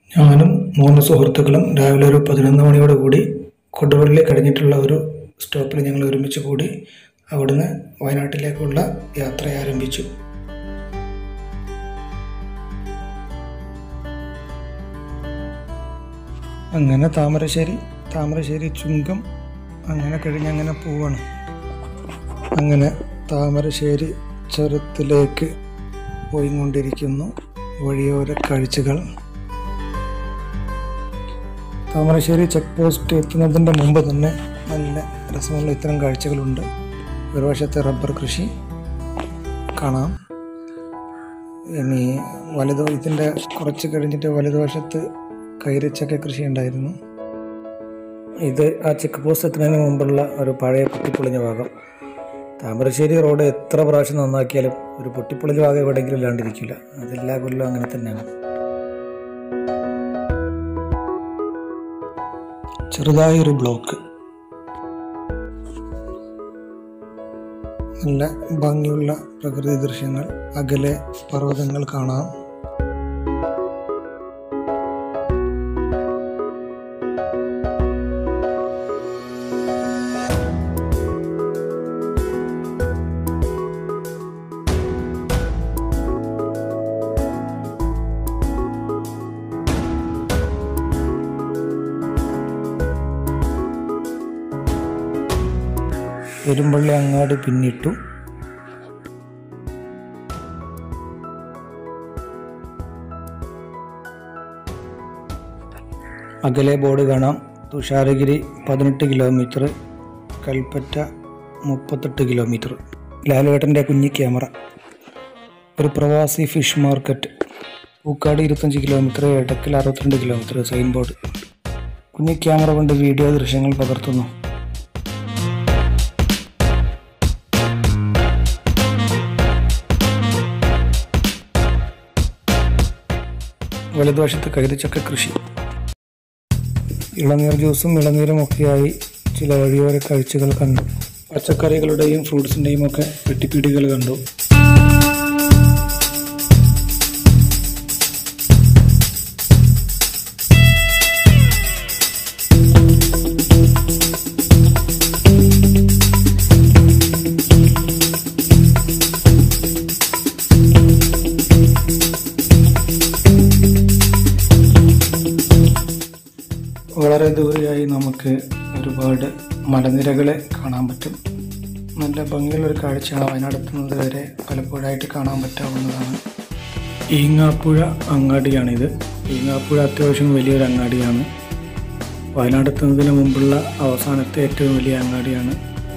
ഞാനും 3 സുഹൃത്തുക്കളും രാവിലെ ഒരു 11 മണിയോടുകൂടി കൊടുവള്ളി കഴിഞ്ഞിട്ടുള്ള ഒരു സ്റ്റോപ്പിൽ ഞങ്ങൾ ഒരുമിച്ച് കൂടി അവിടുന്ന് വയനാട്ടിലേക്കുള്ള യാത്ര ആരംഭിച്ചു. അങ്ങനെ താമരശ്ശേരി ചുങ്കം അങ്ങനെ കഴിഞ്ഞങ്ങനെ പോവാണ്. അങ്ങനെ താമരശ്ശേരി ചുരത്തിലേക്ക് പോയിക്കൊണ്ടിരിക്കുന്നു. വഴിയോര കാഴ്ചകൾ. താമരശ്ശേരി ചെക്ക് പോസ്റ്റ് എത്തുന്നതിൻ്റെ മുമ്പ് തന്നെ നല്ല രസമുള്ള ഇത്തരം കാഴ്ചകളുണ്ട്. ഒരു വശത്തെ റബ്ബർ കൃഷി കാണാം. ഇനി ഇതിൻ്റെ കുറച്ച് കഴിഞ്ഞിട്ട് വലതുവശത്ത് കൈരച്ചക്ക കൃഷി ഉണ്ടായിരുന്നു. ഇത് ആ ചെക്ക് പോസ്റ്റ് എത്തുന്നതിന് മുമ്പുള്ള ഒരു പഴയ പൊട്ടിപ്പൊളിഞ്ഞ ഭാഗം. താമരശ്ശേരി റോഡ് എത്ര പ്രാവശ്യം നന്നാക്കിയാലും ഒരു പൊട്ടിപ്പൊളിഞ്ഞ ഭാഗം എവിടെയെങ്കിലും ഇല്ലാണ്ടിരിക്കില്ല. അതെല്ലാ കൊല്ലം അങ്ങനെ തന്നെയാണ്. ചെറുതായൊരു ബ്ലോക്ക്. നല്ല ഭംഗിയുള്ള പ്രകൃതി ദൃശ്യങ്ങൾ. അകലെ പർവ്വതങ്ങൾ കാണാം. പെരുമ്പള്ളി അങ്ങാടി പിന്നിട്ടു. അകലെ ബോർഡ് കാണാം. Thusharagiri 18 kilometre, Kalpetta 38 kilometre. ലാലുവേട്ടൻ്റെ കുഞ്ഞി ക്യാമറ. ഒരു പ്രവാസി fish market. Pookkad 25 kilometre, Edakkal 62 kilometre. Sign board. കുഞ്ഞി ക്യാമറ കൊണ്ട് വീഡിയോ ദൃശ്യങ്ങൾ പകർത്തുന്നു. വലതുവശത്ത് കൈതച്ചക്ക കൃഷി. ഇളനീർ ജ്യൂസും ഇളനീരും ഒക്കെയായി ചില വഴിയോര കാഴ്ചകൾ കണ്ടു. പച്ചക്കറികളുടെയും ഫ്രൂട്ട്സിൻ്റെയും ഒക്കെ പെട്ടിപ്പീടികൾ കണ്ടു. വളരെ ദൂരെയായി നമുക്ക് ഒരുപാട് മലനിരകളെ കാണാൻ പറ്റും. നല്ല ഭംഗിയുള്ളൊരു കാഴ്ചയാണ്. വയനാടെത്തുന്നത് വരെ പലപ്പോഴായിട്ട് കാണാൻ പറ്റാവുന്നതാണ്. ഈങ്ങാപ്പുഴ അങ്ങാടിയാണിത്. ഈങ്ങാപ്പുഴ അത്യാവശ്യം വലിയൊരു അങ്ങാടിയാണ്. വയനാടെത്തുന്നതിന് മുമ്പുള്ള അവസാനത്തെ ഏറ്റവും വലിയ അങ്ങാടിയാണ്.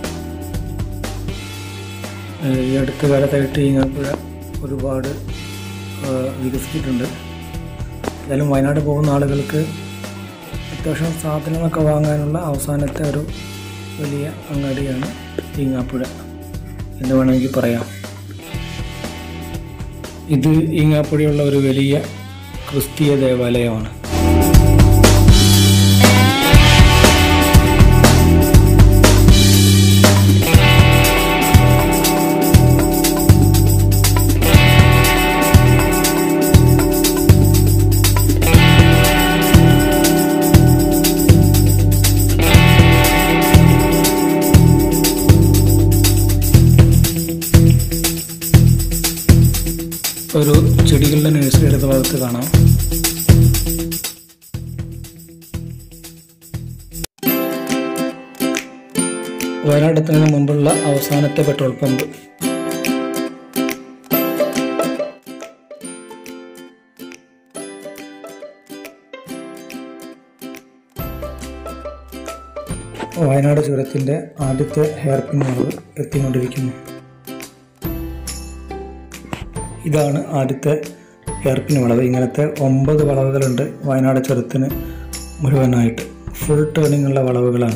ഈ അടുത്ത കാലത്തായിട്ട് ഈങ്ങാപ്പുഴ ഒരുപാട് വികസിച്ചിട്ടുണ്ട്. എന്തായാലും വയനാട് പോകുന്ന ആളുകൾക്ക് അത്യാവശ്യം സാധനങ്ങളൊക്കെ വാങ്ങാനുള്ള അവസാനത്തെ ഒരു വലിയ അങ്ങാടിയാണ് ഈങ്ങാപ്പുഴ എന്ന് വേണമെങ്കിൽ പറയാം. ഇത് ഈങ്ങാപ്പുഴയുള്ള ഒരു വലിയ ക്രിസ്തീയ ദേവാലയമാണ്. ഒരു ചെടികളുടെ നഴ്സറി ഇടത് ഭാഗത്ത് കാണാം. വയനാടെത്തുന്നതിന് മുമ്പുള്ള അവസാനത്തെ പെട്രോൾ പമ്പ്. വയനാട് ചുരത്തിൻ്റെ ആദ്യത്തെ ഹെയർ പിൻ വളവ് എത്തിക്കൊണ്ടിരിക്കുന്നു. ഇതാണ് ആദ്യത്തെ ഹെയർപിൻ വളവ്. ഇങ്ങനത്തെ 9 വളവുകളുണ്ട് വയനാട് ചുരത്തിന് മുഴുവനായിട്ട്. ഫുൾ ടേണിംഗ് ഉള്ള വളവുകളാണ്.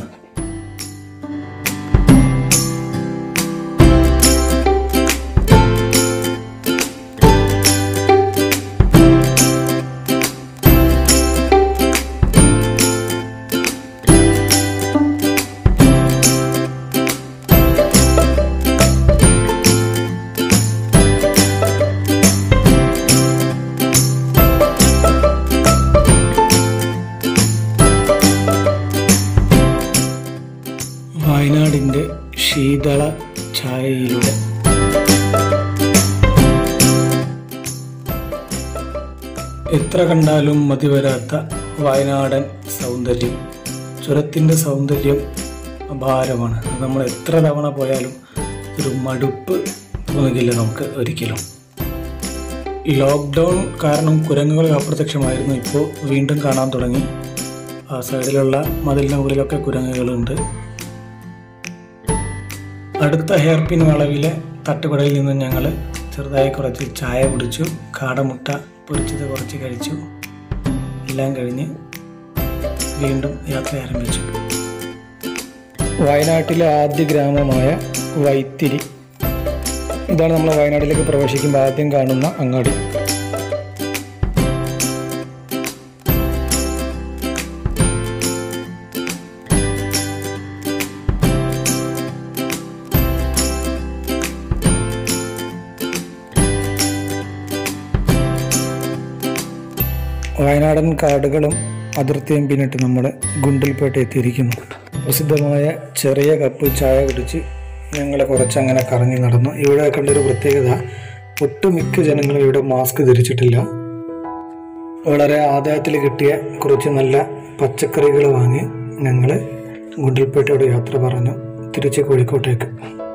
ശീതള ഛായയിലൂടെ. എത്ര കണ്ടാലും മതിവരാത്ത വയനാടൻ സൗന്ദര്യം. ചുരത്തിൻ്റെ സൗന്ദര്യം അപാരമാണ്. അത് നമ്മൾ എത്ര തവണ പോയാലും ഒരു മടുപ്പ് തോന്നുകയില്ല നമുക്ക് ഒരിക്കലും. ലോക്ക്ഡൗൺ കാരണം കുരങ്ങുകൾ അപ്രത്യക്ഷമായിരുന്നു. ഇപ്പോൾ വീണ്ടും കാണാൻ തുടങ്ങി. ആ സൈഡിലുള്ള മതിലിൻ്റെ മുകളിലൊക്കെ കുരങ്ങുകളുണ്ട്. അടുത്ത ഹെയർ പിൻ വളവിലെ തട്ടുകടയിൽ നിന്ന് ഞങ്ങൾ ചെറുതായി കുറച്ച് ചായ കുടിച്ചു. കാടമുട്ട പൊരിച്ചത് കുറച്ച് കഴിച്ചു. എല്ലാം കഴിഞ്ഞ് വീണ്ടും യാത്ര ആരംഭിച്ചു. വയനാട്ടിലെ ആദ്യ ഗ്രാമമായ വൈത്തിരി. ഇതാണ് നമ്മൾ വയനാട്ടിലേക്ക് പ്രവേശിക്കുമ്പോൾ ആദ്യം കാണുന്ന അങ്ങാടി. വയനാടൻ കാടുകളും അതിർത്തിയും പിന്നിട്ട് നമ്മൾ ഗുണ്ടൽപേട്ട എത്തിയിരിക്കുന്നു. പ്രസിദ്ധമായ ചെറിയ കപ്പ് ചായ കുടിച്ച് ഞങ്ങൾ കുറച്ചങ്ങനെ കറങ്ങി നടന്നു. ഇവിടെ കണ്ടൊരു പ്രത്യേകത, ഒട്ടുമിക്ക ജനങ്ങളും ഇവിടെ മാസ്ക് ധരിച്ചിട്ടില്ല. വളരെ ആദായത്തിൽ കിട്ടിയ കുറച്ച് നല്ല പച്ചക്കറികൾ വാങ്ങി ഞങ്ങൾ ഗുണ്ടൽപേട്ടയോട് യാത്ര പറഞ്ഞു തിരിച്ച് കോഴിക്കോട്ടേക്ക്.